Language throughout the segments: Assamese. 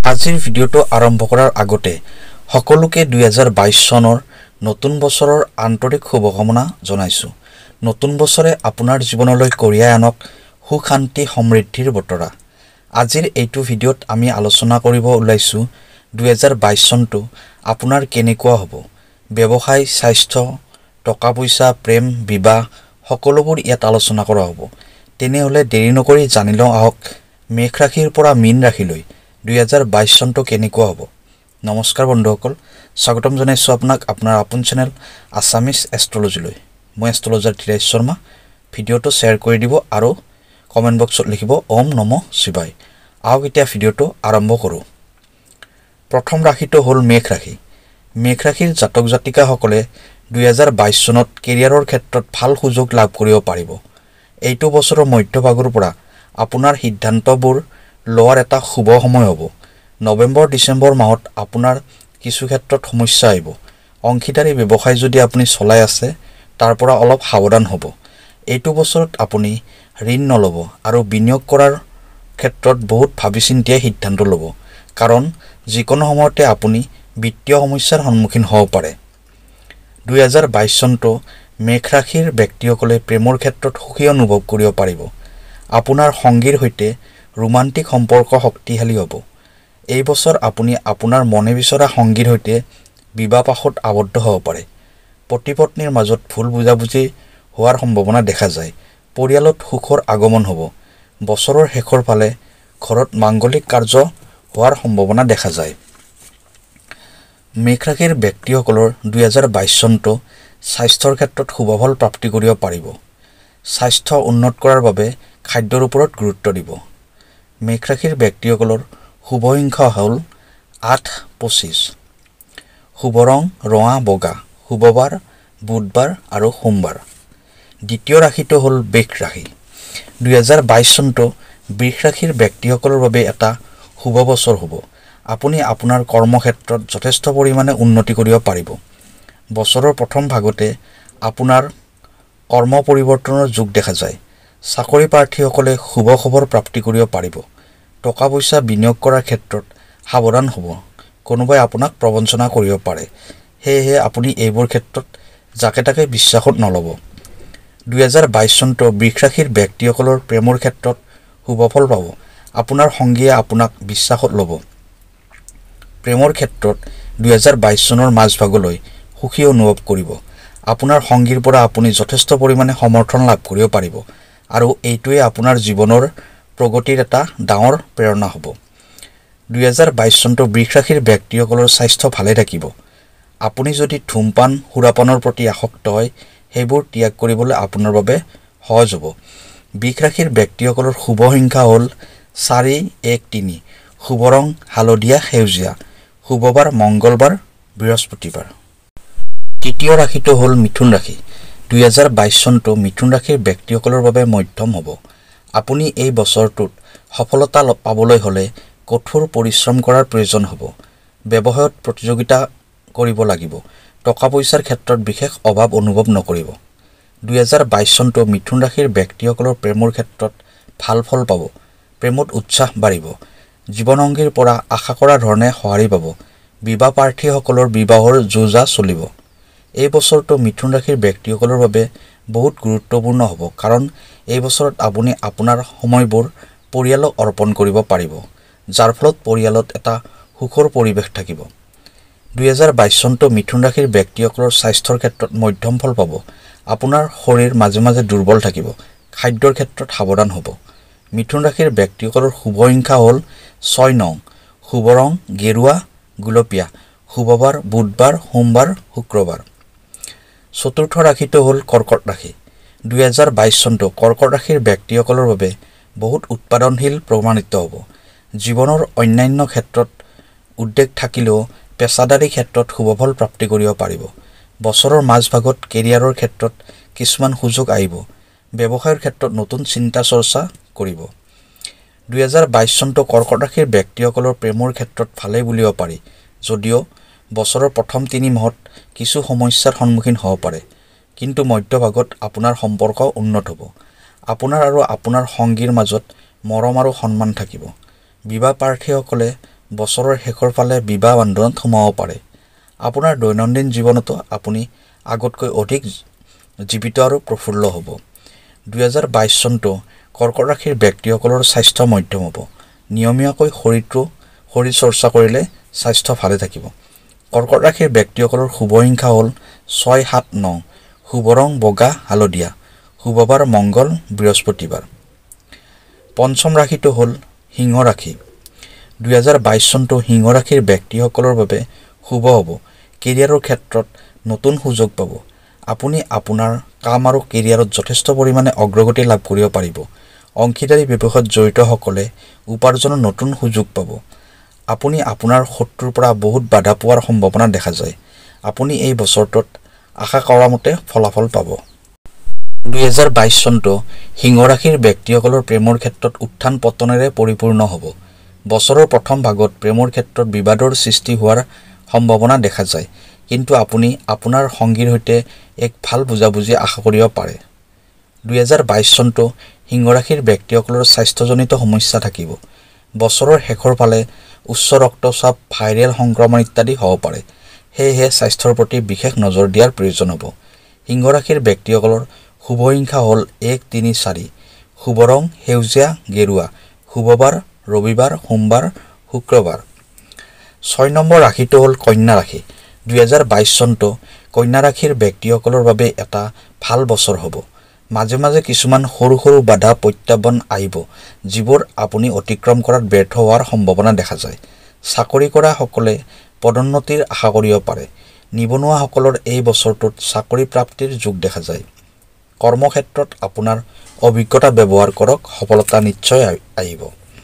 আজিৰ ভিডিঅ'টো আৰম্ভ কৰাৰ আগতে সকলোকে 2022 চনৰ নতুন বছৰৰ আন্তৰিক শুভকামনা জনাইছো। নতুন বছৰে আপোনাৰ জীৱনলৈ কঢ়িয়াই আনক সুখ শান্তি সমৃদ্ধিৰ বতৰা। আজিৰ এইটো ভিডিঅ'ত আমি আলোচনা কৰিব ওলাইছো 2022 চনটো আপোনাৰ কেনেকুৱা হ'ব। ব্যৱসায়, স্বাস্থ্য, টকা পইচা, প্ৰেম, বিবাহ সকলোবোৰ ইয়াত আলোচনা কৰা হ'ব। তেনেহলে দেৰি নকৰি জানি লওঁ আহক মেষ ৰাশিৰ পৰা মীন ৰাশিলৈ 2022 চনটো কেনেকুৱা হ'ব। নমস্কাৰ বন্ধুসকল, স্বাগতম জনাইছো আপোনাক আপোনাৰ আপোন চেনেল আছামিজ এষ্ট্ৰলজিলৈ। মই এষ্ট্ৰলজাৰ ধীৰাজ শৰ্মা। ভিডিঅ'টো শ্বেয়াৰ কৰি দিব আৰু কমেণ্ট বক্সত লিখিব ওম নমঃ শিৱায়। আহক এতিয়া ভিডিঅ'টো আৰম্ভ কৰোঁ। প্ৰথম ৰাশিটো হ'ল মেষ ৰাশি। মেষ ৰাশিৰ জাতক জাতিকাসকলে 2022 চনত কেৰিয়াৰৰ ক্ষেত্ৰত ভাল সুযোগ লাভ কৰিব পাৰিব। এইটো বছৰৰ মধ্যভাগৰ পৰা আপোনাৰ সিদ্ধান্তবোৰ লোৱাৰ এটা শুভ সময় হ'ব। নৱেম্বৰ ডিচেম্বৰ মাহত আপোনাৰ কিছু ক্ষেত্ৰত সমস্যা আহিব। অংশীদাৰী ব্যৱসায় যদি আপুনি চলাই আছে তাৰ পৰা অলপ সাৱধান হ'ব। এইটো বছৰত আপুনি ঋণ নল'ব আৰু বিনিয়োগ কৰাৰ ক্ষেত্ৰত বহুত ভাবি চিন্তিয়ে সিদ্ধান্ত ল'ব, কাৰণ যিকোনো সময়তে আপুনি বিত্তীয় সমস্যাৰ সন্মুখীন হ'ব পাৰে। 2022 চনটো মেষ ৰাশিৰ ব্যক্তিসকলে প্ৰেমৰ ক্ষেত্ৰত সুখী অনুভৱ কৰিব পাৰিব। আপোনাৰ সংগীৰ সৈতে ৰোমান্টিক সম্পৰ্ক শক্তিশালী হ'ব। এই বছৰ আপুনি আপোনাৰ মনে বিচৰা সংগীৰ সৈতে বিবাহপাশত আবদ্ধ হ'ব পাৰে। পতি পত্নীৰ মাজত ভুল বুজাবুজি হোৱাৰ সম্ভাৱনা দেখা যায়। পৰিয়ালত সুখৰ আগমন হ'ব। বছৰৰ শেষৰ ফালে ঘৰত মাংগলিক কাৰ্য হোৱাৰ সম্ভাৱনা দেখা যায়। মেষ ৰাশিৰ ব্যক্তিসকলৰ 2022 চনটো স্বাস্থ্যৰ ক্ষেত্ৰত শুভফল প্ৰাপ্তি কৰিব পাৰিব। স্বাস্থ্য উন্নত কৰাৰ বাবে খাদ্যৰ ওপৰত গুৰুত্ব দিব। মেষ ৰাশিৰ ব্যক্তিসকলৰ শুভ সংখ্যা হ'ল 8, 25। শুভ ৰং ৰঙা বগা। শুভ বাৰ বুধবাৰ আৰু সোমবাৰ। দ্বিতীয় ৰাশিটো হ'ল বৃষ ৰাশি। 2022 চনটো বৃষ ৰাশিৰ ব্যক্তিসকলৰ বাবে এটা শুভ বছৰ হ'ব। আপুনি আপোনাৰ কৰ্মক্ষেত্ৰত যথেষ্ট পৰিমাণে উন্নতি কৰিব পাৰিব। বছৰৰ প্ৰথম ভাগতে আপোনাৰ কৰ্ম পৰিৱৰ্তনৰ যোগ দেখা যায়। চাকৰি প্ৰাৰ্থীসকলে শুভ খবৰ প্ৰাপ্তি কৰিব পাৰিব। টকা পইচা বিনিয়োগ কৰাৰ ক্ষেত্ৰত সাৱধান হ'ব। কোনোবাই আপোনাক প্ৰবঞ্চনা কৰিব পাৰে, সেয়েহে আপুনি এইবোৰ ক্ষেত্ৰত যাকে তাকে বিশ্বাসত নল'ব। 2022 চনটো বৃষ ৰাশিৰ ব্যক্তিসকলৰ প্ৰেমৰ ক্ষেত্ৰত শুভফল পাব। আপোনাৰ সংগীয়ে আপোনাক বিশ্বাসত ল'ব। প্ৰেমৰ ক্ষেত্ৰত 2022 চনৰ মাজভাগলৈ সুখী অনুভৱ কৰিব। আপোনাৰ সংগীৰ পৰা আপুনি যথেষ্ট পৰিমাণে সমৰ্থন লাভ কৰিব পাৰিব আৰু এইটোৱে আপোনাৰ জীৱনৰ প্ৰগতিৰ এটা ডাঙৰ প্ৰেৰণা হ'ব। 2022 চনটো বৃষ ৰাশিৰ ব্যক্তিসকলৰ স্বাস্থ্য ভালে থাকিব। আপুনি যদি ধূমপান সুৰাপানৰ প্ৰতি আসক্ত হয় সেইবোৰ ত্যাগ কৰিবলৈ আপোনাৰ বাবে সহজ হ'ব। বৃষ ৰাশিৰ ব্যক্তিসকলৰ শুভ সংখ্যা হ'ল 4, 1, 3। শুভ ৰং হালধীয়া সেউজীয়া। শুভ বাৰ মংগলবাৰ বৃহস্পতিবাৰ। তৃতীয় ৰাশিটো হ'ল মিথুন ৰাশি। 2022 চনটো মিথুন ৰাশিৰ ব্যক্তিসকলৰ বাবে মধ্যম হ'ব। আপুনি এই বছৰটোত সফলতা পাবলৈ হ'লে কঠোৰ পৰিশ্ৰম কৰাৰ প্ৰয়োজন হ'ব। ব্যৱসায়ত প্ৰতিযোগিতা কৰিব লাগিব। টকা পইচাৰ ক্ষেত্ৰত বিশেষ অভাৱ অনুভৱ নকৰিব। 2022 চনটো মিথুন ৰাশিৰ ব্যক্তিসকলৰ প্ৰেমৰ ক্ষেত্ৰত ভাল ফল পাব। প্ৰেমত উৎসাহ বাঢ়িব। জীৱনসংগীৰ পৰা আশা কৰা ধৰণে সঁহাৰি পাব। বিবাহ প্ৰাৰ্থীসকলৰ বিবাহৰ যো-জা চলিব। এই বছৰটো মিথুন ৰাশিৰ ব্যক্তিসকলৰ বাবে বহুত গুৰুত্বপূৰ্ণ হ'ব, কাৰণ এই বছৰত আপুনি আপোনাৰ সময়বোৰ পৰিয়ালক অৰ্পণ কৰিব পাৰিব, যাৰ ফলত পৰিয়ালত এটা সুখৰ পৰিৱেশ থাকিব। 2022 চনটো মিথুন ৰাশিৰ ব্যক্তিসকলৰ স্বাস্থ্যৰ ক্ষেত্ৰত মধ্যম ফল পাব। আপোনাৰ শৰীৰ মাজে মাজে দুৰ্বল থাকিব। খাদ্যৰ ক্ষেত্ৰত সাৱধান হ'ব। মিথুন ৰাশিৰ ব্যক্তিসকলৰ শুভ সংখ্যা হ'ল 6, 9। শুভ ৰং গেৰুৱা গুলপীয়া। শুভ বাৰ বুধবাৰ সোমবাৰ শুক্ৰবাৰ। চতুৰ্থ ৰাশিটো হ'ল কৰ্কট ৰাশি। 2022 চনটো কৰ্কট ৰাশিৰ ব্যক্তিসকলৰ বাবে বহুত উৎপাদনশীল প্ৰমাণিত হ'ব। জীৱনৰ অন্যান্য ক্ষেত্ৰত উদ্বেগ থাকিলেও পেছাদাৰী ক্ষেত্ৰত শুভফল প্ৰাপ্তি কৰিব পাৰিব। বছৰৰ মাজভাগত কেৰিয়াৰৰ ক্ষেত্ৰত কিছুমান সুযোগ আহিব। ব্যৱসায়ৰ ক্ষেত্ৰত নতুন চিন্তা চৰ্চা কৰিব। 2022 চনটো কৰ্কট ৰাশিৰ ব্যক্তিসকলৰ প্ৰেমৰ ক্ষেত্ৰত ভালেই বুলিব পাৰি, যদিও বছৰৰ প্ৰথম 3 মাহত কিছু সমস্যাৰ সন্মুখীন হ'ব পাৰে, কিন্তু মধ্যভাগত আপোনাৰ সম্পৰ্ক উন্নত হ'ব। আপোনাৰ আৰু আপোনাৰ সংগীৰ মাজত মৰম আৰু সন্মান থাকিব। বিবাহ প্ৰাৰ্থীসকলে বছৰৰ শেষৰ ফালে বিবাহ বান্ধোনত সোমাব পাৰে। আপোনাৰ দৈনন্দিন জীৱনতো আপুনি আগতকৈ অধিক জীৱিত আৰু প্ৰফুল্ল হ'ব। 2022 চনটো কৰ্কট ৰাশিৰ ব্যক্তিসকলৰ স্বাস্থ্য মধ্যম হ'ব। নিয়মীয়াকৈ শৰীৰ চৰ্চা কৰিলে স্বাস্থ্য ভালে থাকিব। কৰ্কট ৰাশিৰ ব্যক্তিসকলৰ শুভ সংখ্যা হ'ল 6, 7, 9। শুভ ৰং বগা, হালধীয়া। শুভ বাৰ মংগল, বৃহস্পতিবাৰ। পঞ্চম ৰাশিটো হ'ল সিংহ ৰাশি। 2022 চনটো সিংহ ৰাশিৰ ব্যক্তিসকলৰ বাবে শুভ হ'ব। কেৰিয়াৰৰ ক্ষেত্ৰত নতুন সুযোগ পাব। আপুনি আপোনাৰ কাম আৰু কেৰিয়াৰত যথেষ্ট পৰিমাণে অগ্ৰগতি লাভ কৰিব পাৰিব। অংশীদাৰী ব্যৱসায়ত জড়িতসকলে উপাৰ্জনৰ নতুন সুযোগ পাব। আপুনি আপোনাৰ শত্ৰুৰ পৰা বহুত বাধা পোৱাৰ সম্ভাৱনা দেখা যায়। আপুনি এই বছৰটোত আশা কৰা মতে ফলাফল পাব। 2022 চনটো সিংহ ৰাশিৰ ব্যক্তিসকলৰ প্ৰেমৰ ক্ষেত্ৰত উত্থান পতনেৰে পৰিপূৰ্ণ হ'ব। বছৰৰ প্ৰথম ভাগত প্ৰেমৰ ক্ষেত্ৰত বিবাদৰ সৃষ্টি হোৱাৰ সম্ভাৱনা দেখা যায়, কিন্তু আপুনি আপোনাৰ সংগীৰ সৈতে এক ভাল বুজাবুজি আশা কৰিব পাৰে। 2022 চনটো সিংহ ৰাশিৰ ব্যক্তিসকলৰ স্বাস্থ্যজনিত সমস্যা থাকিব। বছৰৰ শেষৰ ফালে উচ্চ ৰক্তচাপ, ভাইৰেল সংক্ৰমণ ইত্যাদি হ'ব পাৰে। সেয়েহে স্বাস্থ্যৰ প্ৰতি বিশেষ নজৰ দিয়াৰ প্ৰয়োজন হ'ব। সিংহ ৰাশিৰ ব্যক্তিসকলৰ শুভ সংখ্যা হ'ল 1, 3, 4। শুভ ৰং সেউজীয়া, গেৰুৱা। শুভ বাৰ ৰবিবাৰ, সোমবাৰ, শুক্ৰবাৰ। 6 নম্বৰ ৰাশিটো হ'ল কন্যা ৰাশি। 2022 চনটো কন্যা ৰাশিৰ ব্যক্তিসকলৰ বাবে এটা ভাল বছৰ হ'ব। মাজে মাজে কিছুমান সৰু সৰু বাধা প্ৰত্যাহ্বান আহিব, যিবোৰ আপুনি অতিক্ৰম কৰাত ব্যৰ্থ হোৱাৰ সম্ভাৱনা দেখা যায়। চাকৰি কৰা সকলে পদোন্নতিৰ আশা কৰিব পাৰে। নিবনুৱাসকলৰ এই বছৰটোত চাকৰি প্ৰাপ্তিৰ যোগ দেখা যায়। কৰ্মক্ষেত্ৰত আপোনাৰ অভিজ্ঞতা ব্যৱহাৰ কৰক, সফলতা নিশ্চয় আহিব।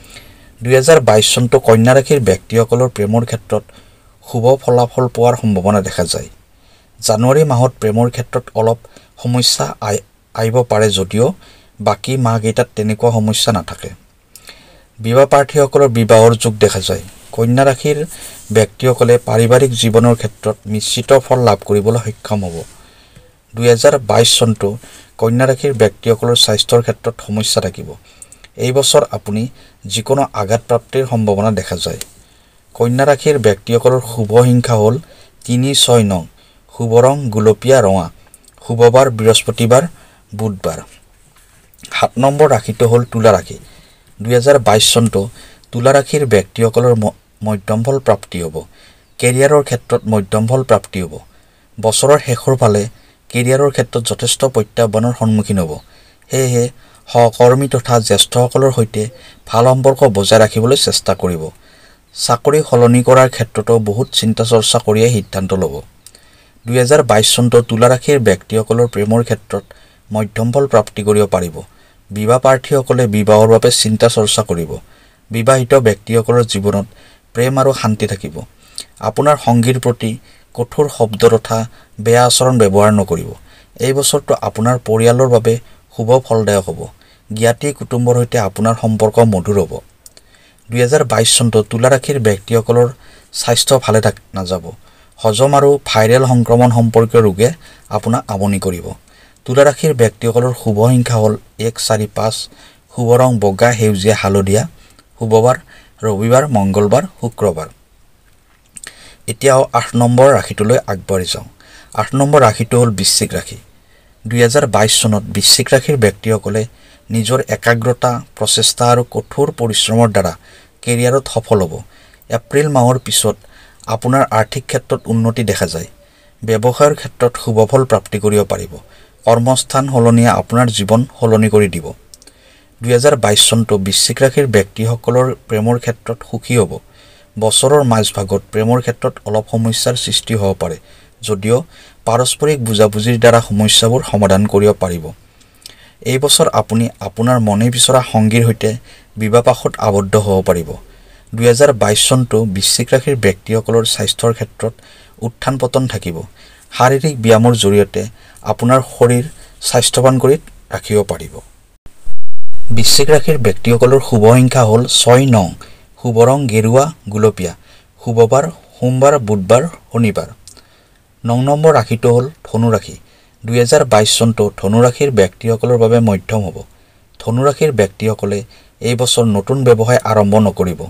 2022 চনটো কন্যা ৰাশিৰ ব্যক্তিসকলৰ প্ৰেমৰ ক্ষেত্ৰত শুভ ফলাফল পোৱাৰ সম্ভাৱনা দেখা যায়। জানুৱাৰী মাহত প্ৰেমৰ ক্ষেত্ৰত অলপ সমস্যা আহিব পাৰে, যদিও বাকী মাহকেইটাত তেনেকুৱা সমস্যা নাথাকে। বিবাহ প্ৰাৰ্থীসকলৰ বিবাহৰ যোগ দেখা যায়। কন্যা ৰাশিৰ ব্যক্তিসকলে পাৰিবাৰিক জীৱনৰ ক্ষেত্ৰত মিশ্ৰিত ফল লাভ কৰিবলৈ সক্ষম হ'ব। 2022 চনটো কন্যা ৰাশিৰ ব্যক্তিসকলৰ স্বাস্থ্যৰ ক্ষেত্ৰত সমস্যা থাকিব। এই বছৰ আপুনি যিকোনো আঘাতপ্ৰাপ্তিৰ সম্ভাৱনা দেখা যায়। কন্যা ৰাশিৰ ব্যক্তিসকলৰ শুভ সংখ্যা হ'ল 3, 6, 9। শুভ ৰং গুলপীয়া, ৰঙা। শুভ বাৰ বৃহস্পতিবাৰ, বুধবাৰ। 7 নম্বৰ ৰাশিটো হ'ল তুলা ৰাশি। 2022 চনটো তুলা ৰাশিৰ ব্যক্তিসকলৰ মধ্যম ফল প্ৰাপ্তি হ'ব। কেৰিয়াৰৰ ক্ষেত্ৰত মধ্যম ফল প্ৰাপ্তি হ'ব। বছৰৰ শেষৰ ফালে কেৰিয়াৰৰ ক্ষেত্ৰত যথেষ্ট প্ৰত্যাহ্বানৰ সন্মুখীন হ'ব। সেয়েহে সহকৰ্মী তথা জ্যেষ্ঠসকলৰ সৈতে ভাল সম্পৰ্ক বজাই ৰাখিবলৈ চেষ্টা কৰিব। চাকৰি সলনি কৰাৰ ক্ষেত্ৰতো বহুত চিন্তা চৰ্চা কৰিয়ে সিদ্ধান্ত ল'ব। 2022 চনটো তুলা ৰাশিৰ ব্যক্তিসকলৰ প্ৰেমৰ ক্ষেত্ৰত মধ্যম ফল প্ৰাপ্তি কৰিব পাৰিব। বিবাহ প্ৰাৰ্থীসকলে বিবাহৰ বাবে চিন্তা চৰ্চা কৰিব। বিবাহিত ব্যক্তিসকলৰ জীৱনত প্ৰেম আৰু শান্তি থাকিব। আপোনাৰ সংগীৰ প্ৰতি কঠোৰ শব্দ তথা বেয়া আচৰণ ব্যৱহাৰ নকৰিব। এই বছৰটো আপোনাৰ পৰিয়ালৰ বাবে শুভ ফলদায়ক হ'ব। জ্ঞাতি কুটুম্বৰ সৈতে আপোনাৰ সম্পৰ্ক মধুৰ হ'ব। 2022 চনটো তুলা ৰাশিৰ ব্যক্তিসকলৰ স্বাস্থ্য ভালে নাযাব। হজম আৰু ভাইৰেল সংক্ৰমণ সম্পৰ্কীয় ৰোগে আপোনাক আমনি কৰিব। তুলা ৰাশিৰ ব্যক্তিসকলৰ শুভ সংখ্যা হ'ল 1, 4, 5। শুভ ৰং বগা, সেউজীয়া, হালধীয়া। শুভ বাৰ ৰবিবাৰ, মংগলবাৰ, শুক্ৰবাৰ। এতিয়া 8 নম্বৰ ৰাশিটোলৈ আগবাঢ়ি যাওঁ। 8 নম্বৰ ৰাশিটো হ'ল বৃশ্চিক ৰাশি। 2022 চনত বৃশ্চিক ৰাশিৰ ব্যক্তিসকলে নিজৰ একাগ্ৰতা, প্ৰচেষ্টা আৰু কঠোৰ পৰিশ্ৰমৰ দ্বাৰা কেৰিয়াৰত সফল হ'ব। এপ্ৰিল মাহৰ পিছত আপোনাৰ আৰ্থিক ক্ষেত্ৰত উন্নতি দেখা যায়। ব্যৱসায়ৰ ক্ষেত্ৰত শুভফল প্ৰাপ্তি কৰিব পাৰিব। কৰ্মস্থান সলনিয়ে আপোনাৰ জীৱন সলনি কৰি দিব। 2022 চনটো বৃশ্চিক ৰাশিৰ ব্যক্তিসকলৰ প্ৰেমৰ ক্ষেত্ৰত সুখী হ'ব। বছৰৰ মাজভাগত প্ৰেমৰ ক্ষেত্ৰত অলপ সমস্যাৰ সৃষ্টি হ'ব পাৰে, যদিও পাৰস্পৰিক বুজাবুজিৰ দ্বাৰা সমস্যাবোৰ সমাধান কৰিব পাৰিব। এই বছৰ আপুনি আপোনাৰ মনে বিচৰা সংগীৰ সৈতে বিবাহপাশত আবদ্ধ হ'ব পাৰিব। 2022 চনটো বৃশ্চিক ৰাশিৰ ব্যক্তিসকলৰ স্বাস্থ্যৰ ক্ষেত্ৰত উত্থান পতন থাকিব। শাৰীৰিক ব্যায়ামৰ জৰিয়তে আপোনাৰ শৰীৰ স্বাস্থ্যৱান কৰি ৰাখিব পাৰিব। বৃশ্চিক ৰাশিৰ ব্যক্তিসকলৰ শুভ সংখ্যা হ'ল 6, 9। শুভ ৰং গেৰুৱা, গুলপীয়া। শুভ বাৰ সোমবাৰ, বুধবাৰ, শনিবাৰ। 9 নম্বৰ ৰাশিটো হ'ল ধনু ৰাশি। 2022 চনটো ধনু ৰাশিৰ ব্যক্তিসকলৰ বাবে মধ্যম হ'ব। ধনু ৰাশিৰ ব্যক্তিসকলে এই বছৰ নতুন ব্যৱসায় আৰম্ভ নকৰিব।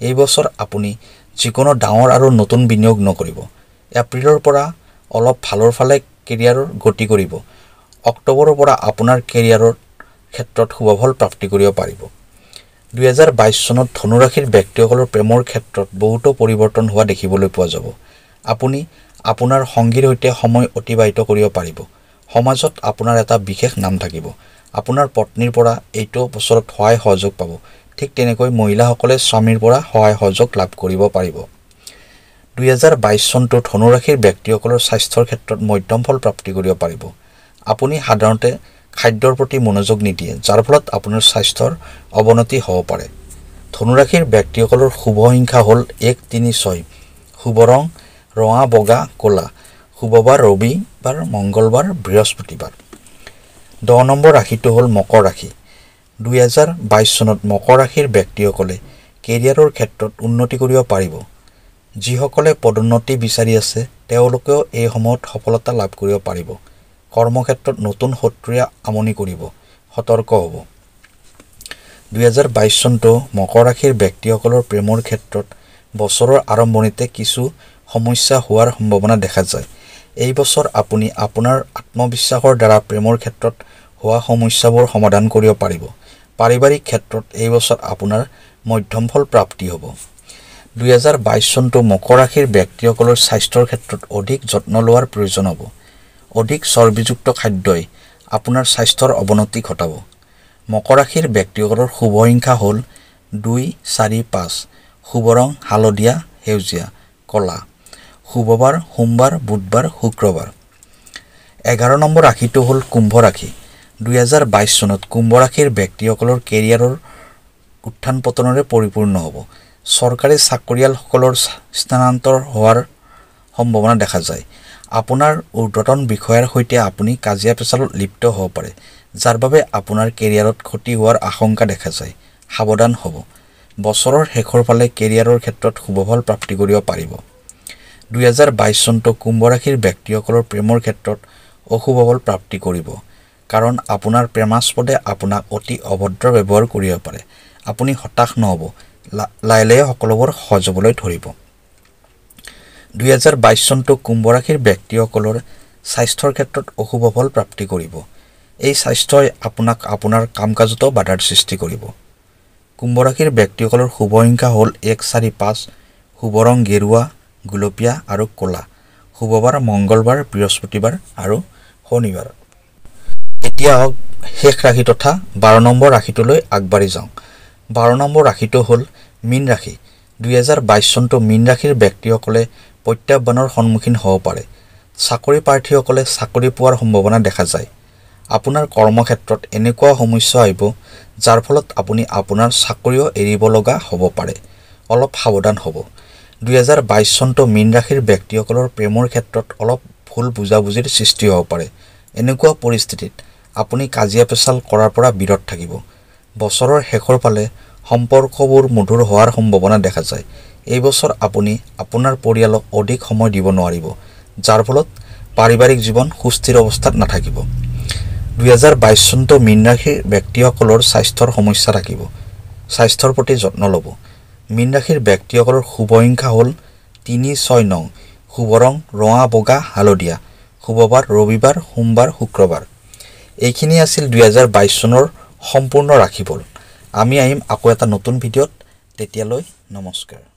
এই বছৰ আপুনি যিকোনো ডাঙৰ আৰু নতুন বিনিয়োগ নকৰিব। এপ্ৰিলৰ পৰা অলপ ভালৰ ফালে কেৰিয়াৰৰ গতি কৰিব। অক্টোবৰৰ পৰা আপোনাৰ কেৰিয়াৰৰ ক্ষেত্ৰত শুভফল প্ৰাপ্তি কৰিব পাৰিব। 2022 চনত ধনুৰাশিৰ ব্যক্তিসকলৰ প্ৰেমৰ ক্ষেত্ৰত বহুতো পৰিৱৰ্তন হোৱা দেখিবলৈ পোৱা যাব। আপুনি আপোনাৰ সংগীৰ সৈতে সময় অতিবাহিত কৰিব পাৰিব। সমাজত আপোনাৰ এটা বিশেষ নাম থাকিব। আপোনাৰ পত্নীৰ পৰা এইটো বছৰত সহায় সহযোগ পাব। ঠিক তেনেকৈ মহিলাসকলে স্বামীৰ পৰা সহায় সহযোগ লাভ কৰিব পাৰিব। 2022 চনটো ধনুৰাশিৰ ব্যক্তিসকলৰ স্বাস্থ্যৰ ক্ষেত্ৰত মধ্যম ফল প্ৰাপ্তি কৰিব পাৰিব। আপুনি সাধাৰণতে খাদ্যৰ প্ৰতি মনোযোগ নিদিয়ে, যাৰ ফলত আপোনাৰ স্বাস্থ্যৰ অৱনতি হ'ব পাৰে। ধনুৰাশিৰ ব্যক্তিসকলৰ শুভ সংখ্যা হ'ল 1, 3, 6। শুভ ৰং ৰঙা, বগা, ক'লা। শুভ বাৰ ৰবিবাৰ, মংগলবাৰ, বৃহস্পতিবাৰ। 10 নম্বৰ ৰাশিটো হ'ল মকৰ ৰাশি। 2022 চনত মকৰ ৰাশিৰ ব্যক্তিসকলে কেৰিয়াৰৰ ক্ষেত্ৰত উন্নতি কৰিব পাৰিব। যিসকলে পদোন্নতি বিচাৰি আছে তেওঁলোকেও এই সময়ত সফলতা লাভ কৰিব পাৰিব। কৰ্মক্ষেত্ৰত নতুন শত্ৰুৱে আমনি কৰিব, সতৰ্ক হ'ব। 2022 চনটো মকৰ ৰাশিৰ ব্যক্তিসকলৰ প্ৰেমৰ ক্ষেত্ৰত বছৰৰ আৰম্ভণিতে কিছু সমস্যা হোৱাৰ সম্ভাৱনা দেখা যায়। এই বছৰ আপুনি আপোনাৰ আত্মবিশ্বাসৰ দ্বাৰা প্ৰেমৰ ক্ষেত্ৰত হোৱা সমস্যাবোৰ সমাধান কৰিব পাৰিব। পাৰিবাৰিক ক্ষেত্ৰত এই বছৰ আপোনাৰ মধ্যম ফল প্ৰাপ্তি হ'ব। 2022 চনটো মকৰ ৰাশিৰ ব্যক্তিসকলৰ স্বাস্থ্যৰ ক্ষেত্ৰত অধিক যত্ন লোৱাৰ প্ৰয়োজন হ'ব। অধিক চৰ্বিযুক্ত খাদ্যই আপোনাৰ স্বাস্থ্যৰ অৱনতি ঘটাব। মকৰ ৰাশিৰ ব্যক্তিসকলৰ শুভ সংখ্যা হ'ল 2, 4, 5। শুভ ৰং হালধীয়া, সেউজীয়া, ক'লা। শুভ বাৰ সোমবাৰ, বুধবাৰ, শুক্ৰবাৰ। 11 নম্বৰ ৰাশিটো হ'ল কুম্ভ ৰাশি। 2022 চনত কুম্ভ ৰাশিৰ ব্যক্তিসকলৰ কেৰিয়াৰৰ উত্থান পতনেৰে পৰিপূৰ্ণ হ'ব। চৰকাৰী চাকৰিয়ালসকলৰ স্থানান্তৰ হোৱাৰ সম্ভাৱনা দেখা যায়। আপোনাৰ ঊৰ্ধ্বতন বিষয়াৰ সৈতে আপুনি কাজিয়া পেচালত লিপ্ত হ'ব পাৰে, যাৰ বাবে আপোনাৰ কেৰিয়াৰত ক্ষতি হোৱাৰ আশংকা দেখা যায়। সাৱধান হ'ব। বছৰৰ শেষৰ ফালে কেৰিয়াৰৰ ক্ষেত্ৰত শুভফল প্ৰাপ্তি কৰিব পাৰিব। 2022 চনটো কুম্ভ ৰাশিৰ ব্যক্তিসকলৰ প্ৰেমৰ ক্ষেত্ৰত অশুভ ফল প্ৰাপ্তি কৰিব, কাৰণ আপোনাৰ প্ৰেমাস্পদে আপোনাক অতি অভদ্ৰ ব্যৱহাৰ কৰিব পাৰে। আপুনি হতাশ নহ'ব, লাহে লাহে সকলোবোৰ সহজ হ'বলৈ ধৰিব। 2022 চনটো কুম্ভ ৰাশিৰ ব্যক্তিসকলৰ স্বাস্থ্যৰ ক্ষেত্ৰত অশুভ ফল প্ৰাপ্তি কৰিব। এই স্বাস্থ্যই আপোনাক আপোনাৰ কাম কাজতো বাধাৰ সৃষ্টি কৰিব। কুম্ভ ৰাশিৰ ব্যক্তিসকলৰ শুভ সংখ্যা হ'ল 1, 4, 5। শুভ ৰং গেৰুৱা, গুলপীয়া আৰু ক'লা। শুভ বাৰ মংগলবাৰ, বৃহস্পতিবাৰ আৰু শনিবাৰ। এতিয়া শেষ ৰাশি তথা 12 নম্বৰ ৰাশিটোলৈ আগবাঢ়ি যাওঁ। 12 নম্বৰ ৰাশিটো হ'ল মীন ৰাশি। 2022 চনটো মীন ৰাশিৰ ব্যক্তিসকলে প্ৰত্যাহ্বানৰ সন্মুখীন হ'ব পাৰে। চাকৰি প্ৰাৰ্থীসকলে চাকৰি পোৱাৰ সম্ভাৱনা দেখা যায়। আপোনাৰ কৰ্মক্ষেত্ৰত এনেকুৱা সমস্যা আহিব যাৰ ফলত আপুনি আপোনাৰ চাকৰিও এৰিব লগা হ'ব পাৰে। অলপ সাৱধান হ'ব। 2022 চনটো মীন ৰাশিৰ ব্যক্তিসকলৰ প্ৰেমৰ ক্ষেত্ৰত অলপ ভুল বুজাবুজিৰ সৃষ্টি হ'ব পাৰে। এনেকুৱা পৰিস্থিতিত আপুনি কাজিয়া পেচাল কৰাৰ পৰা বিৰত থাকিব। বছৰৰ শেষৰ ফালে সম্পৰ্কবোৰ মধুৰ হোৱাৰ সম্ভাৱনা দেখা যায়। এই বছৰ আপুনি আপোনাৰ পৰিয়ালক অধিক সময় দিব নোৱাৰিব, যাৰ ফলত পাৰিবাৰিক জীৱন সুস্থিৰ অৱস্থাত নাথাকিব। 2022 চনটো মীন ৰাশিৰ ব্যক্তিসকলৰ স্বাস্থ্যৰ সমস্যা থাকিব। স্বাস্থ্যৰ প্ৰতি যত্ন ল'ব। মীন ৰাশিৰ ব্যক্তিসকলৰ শুভ সংখ্যা হ'ল 3, 6, 9। শুভ ৰং ৰঙা, বগা, হালধীয়া। শুভ বাৰ ৰবিবাৰ, সোমবাৰ, শুক্ৰবাৰ। এইখিনি আছিল 2022 চনৰ সম্পূৰ্ণ ৰাশিফল। আমি আহিম আকৌ এটা নতুন ভিডিঅ'ত। তেতিয়ালৈ নমস্কাৰ।